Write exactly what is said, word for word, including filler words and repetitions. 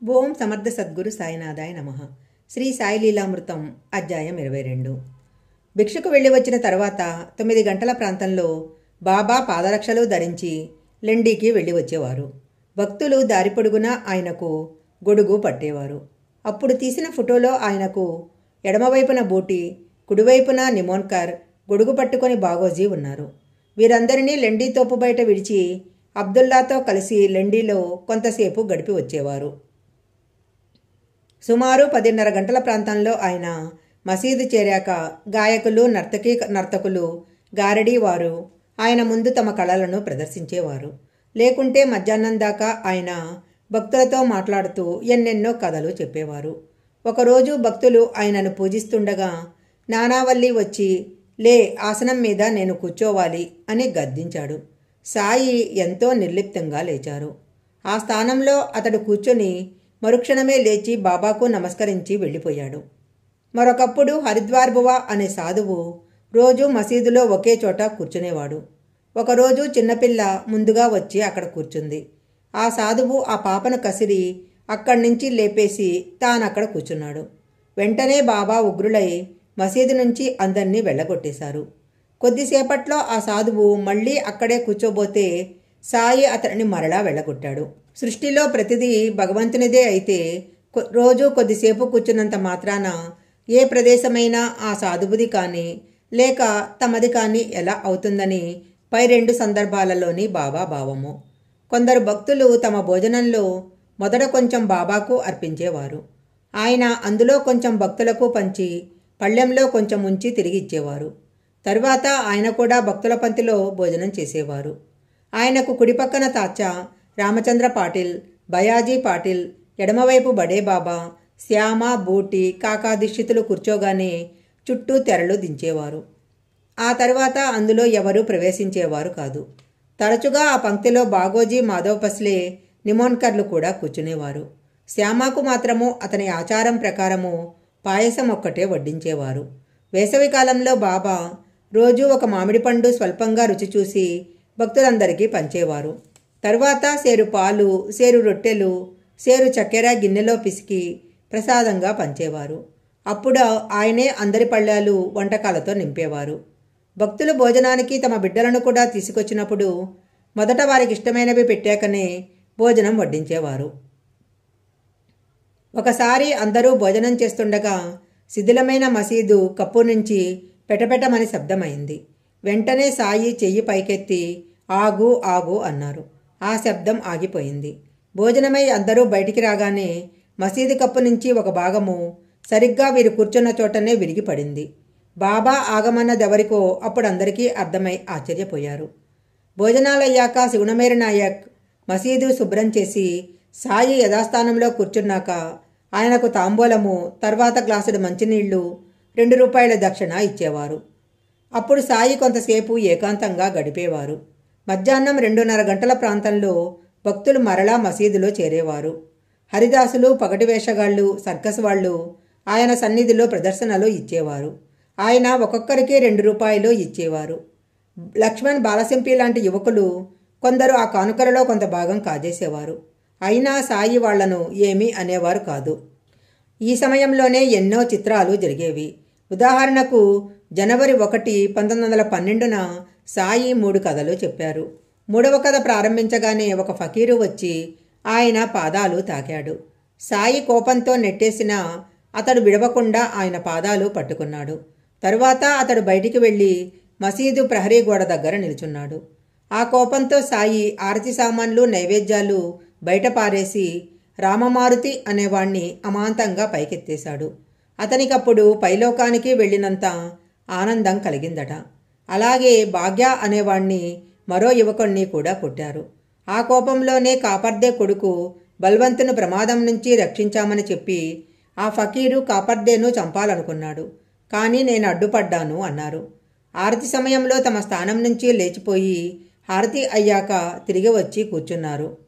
ఓం సమర్థ సద్గురు సాయినాథాయ నమః. శ్రీ సాయి లీలామృతం అధ్యాయం ఇరవై రెండు. భిక్షకు వెళ్ళి వచ్చిన తర్వాత తొమ్మిది గంటల ప్రాంతంలో బాబా పాదరక్షలు ధరించి లెండీకి వెళ్ళి వచ్చేవారు. భక్తులు దారి పొడుగునా ఆయనకు గొడుగు పట్టేవారు. అప్పుడు తీసిన ఫోటోలో ఆయనకు ఎడమవైపున బూటి, కుడివైపున నిమోన్కర్ గొడుగు పట్టుకొని బాగోజీ ఉన్నారు. వీరందరినీ లెండీ తోపు బయట విడిచి అబ్దుల్లాతో కలిసి లెండీలో కొంతసేపు గడిపి వచ్చేవారు. సుమారు పదిన్నర గంటల ప్రాంతంలో ఆయన మసీదు చేరాక గాయకులు, నర్తకీ నర్తకులు, గారడీ వారు ఆయన ముందు తమ కళలను ప్రదర్శించేవారు. లేకుంటే మధ్యాహ్నం దాకా ఆయన భక్తులతో మాట్లాడుతూ ఎన్నెన్నో కథలు చెప్పేవారు. ఒకరోజు భక్తులు ఆయనను పూజిస్తుండగా నానావల్లి వచ్చి, లే, ఆసనం మీద నేను కూర్చోవాలి అని గద్దించాడు. సాయి ఎంతో నిర్లిప్తంగా లేచారు. ఆ స్థానంలో అతడు కూర్చొని మరుక్షణమే లేచి బాబాకు నమస్కరించి వెళ్ళిపోయాడు. మరొకప్పుడు హరిద్వార్ బువా అనే సాధువు రోజు మసీదులో ఒకే చోట కూర్చునేవాడు. ఒకరోజు చిన్నపిల్ల ముందుగా వచ్చి అక్కడ కూర్చుంది. ఆ సాధువు ఆ పాపను కసిరి అక్కడి నుంచి లేపేసి తానక్కడ కూర్చున్నాడు. వెంటనే బాబా ఉగ్రులై మసీదు నుంచి అందర్నీ వెళ్ళగొట్టేశారు. కొద్దిసేపట్లో ఆ సాధువు మళ్లీ అక్కడే కూర్చోబోతే సాయి అతడిని మరలా వెళ్ళగొట్టాడు. సృష్టిలో ప్రతిదీ భగవంతునిదే అయితే రోజు కొద్దిసేపు కూర్చున్నంత మాత్రాన ఏ ప్రదేశమైనా ఆ సాధువుది కానీ లేక తమది కానీ ఎలా అవుతుందని పై రెండు సందర్భాలలోని బాబా భావము. కొందరు భక్తులు తమ భోజనంలో మొదట కొంచెం బాబాకు అర్పించేవారు. ఆయన అందులో కొంచెం భక్తులకు పంచి పళ్ళెంలో కొంచెం ఉంచి తిరిగి ఇచ్చేవారు. తరువాత ఆయన కూడా భక్తుల పంక్తిలో భోజనం చేసేవారు. ఆయనకు కుడిపక్కన తాచా రామచంద్ర పాటిల్, బయాజీ పాటిల్, ఎడమవైపు బడే బాబా, శ్యామ, బూటి, కాకా దీక్షితులు కూర్చోగానే చుట్టూ తెరలు దించేవారు. ఆ తర్వాత అందులో ఎవరూ ప్రవేశించేవారు కాదు. తరచుగా ఆ పంక్తిలో బాగోజీ, మాధవ్ పస్లే, నిమోన్కర్లు కూడా కూర్చునేవారు. శ్యామకు మాత్రము అతని ఆచారం ప్రకారము పాయసం ఒక్కటే వడ్డించేవారు. వేసవికాలంలో బాబా రోజూ ఒక మామిడి పండు స్వల్పంగా రుచి చూసి భక్తులందరికీ పంచేవారు. తరువాత సేరు పాలు, సేరు రొట్టెలు, సేరు చక్కెర గిన్నెలో పిసికి ప్రసాదంగా పంచేవారు. అప్పుడు ఆయనే అందరి పళ్ళాలు వంటకాలతో నింపేవారు. భక్తులు భోజనానికి తమ బిడ్డలను కూడా తీసుకొచ్చినప్పుడు మొదట వారికి ఇష్టమైనవి పెట్టాకనే భోజనం వడ్డించేవారు. ఒకసారి అందరూ భోజనం చేస్తుండగా శిథిలమైన మసీదు కప్పు నుంచి పెటపెటమని శబ్దమైంది. వెంటనే సాయి చెయ్యి పైకెత్తి ఆగు ఆగు అన్నారు. ఆ శబ్దం ఆగిపోయింది. భోజనమై అందరూ బయటికి రాగానే మసీదు కప్పు నుంచి ఒక భాగము సరిగ్గా వీరు కూర్చున్న చోటనే విరిగి పడింది. బాబా ఆగమన్నదెవరికో అప్పుడు అందరికీ అర్థమై ఆశ్చర్యపోయారు. భోజనాలయ్యాక శివనమేర నాయక్ మసీదు శుభ్రం చేసి సాయి యథాస్థానంలో కూర్చున్నాక ఆయనకు తాంబూలము, తర్వాత గ్లాసుడు మంచినీళ్లు, రెండు రూపాయల దక్షిణ ఇచ్చేవారు. అప్పుడు సాయి కొంతసేపు ఏకాంతంగా గడిపేవారు. మధ్యాహ్నం రెండున్నర గంటల ప్రాంతంలో భక్తులు మరలా మసీదులో చేరేవారు. హరిదాసులు, పగటి వేషగాళ్లు, సర్కస్ వాళ్లు ఆయన సన్నిధిలో ప్రదర్శనలు ఇచ్చేవారు. ఆయన ఒక్కొక్కరికి రెండు రూపాయలు ఇచ్చేవారు. లక్ష్మణ్, బాలసింపి లాంటి యువకులు కొందరు ఆ కానుకలలో కొంత భాగం కాజేసేవారు. అయినా సాయి వాళ్లను ఏమీ అనేవారు కాదు. ఈ సమయంలోనే ఎన్నో చిత్రాలు జరిగేవి. ఉదాహరణకు జనవరి ఒకటి పంతొమ్మిది వందల పన్నెండున సాయి మూడు కథలు చెప్పారు. మూడవ కథ ప్రారంభించగానే ఒక ఫకీరు వచ్చి ఆయన పాదాలు తాకాడు. సాయి కోపంతో నెట్టేసిన అతడు విడవకుండా ఆయన పాదాలు పట్టుకున్నాడు. తరువాత అతడు బయటికి వెళ్ళి మసీదు ప్రహరీ గోడ దగ్గర నిల్చున్నాడు. ఆ కోపంతో సాయి ఆరతి సామాన్లు, నైవేద్యాలు బయట పారేసి రామమారుతి అనేవాణ్ణి అమాంతంగా పైకెత్తేశాడు. అతనికప్పుడు పైలోకానికి వెళ్ళినంత ఆనందం కలిగిందట. అలాగే భాగ్య అనేవాణ్ణి, మరో యువకుణ్ణి కూడా కొట్టారు. ఆ కోపంలోనే కాపర్దే కొడుకు బల్వంతును ప్రమాదం నుంచి రక్షించామని చెప్పి ఆ ఫకీరు కాపర్దేను చంపాలనుకున్నాడు. కానీ నేను అడ్డుపడ్డాను అన్నారు. హారతి సమయంలో తమ స్థానం నుంచి లేచిపోయి హారతి అయ్యాక తిరిగి వచ్చి కూర్చున్నారు.